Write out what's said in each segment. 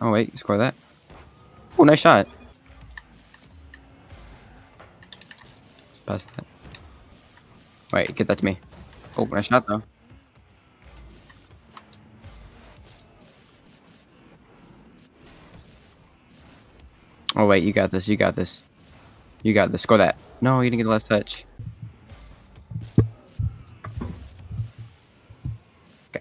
Oh wait, score that. Oh, nice shot. Pass that. Wait, get that to me. Oh, nice shot though. Oh wait, you got this. You got this. You got this. Score that. No, you didn't get the last touch. Okay.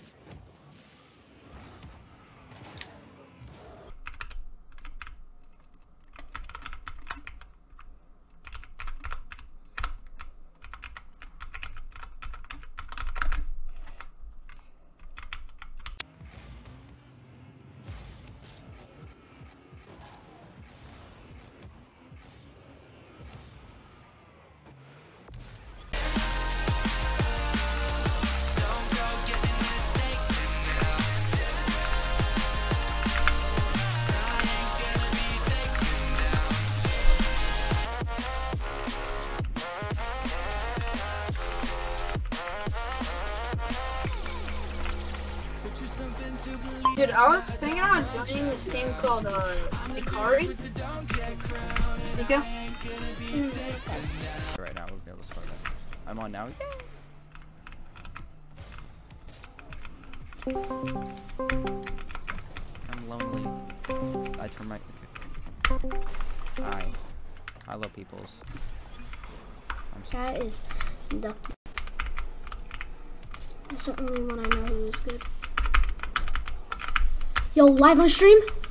Dude, I was thinking about joining this game called Ikari. Nika? Right now, we'll be able to score that. I'm on now. I'm lonely. I turn my. Okay. I love peoples. That is inducted. That's the only one I know who is good. Yo, live on stream?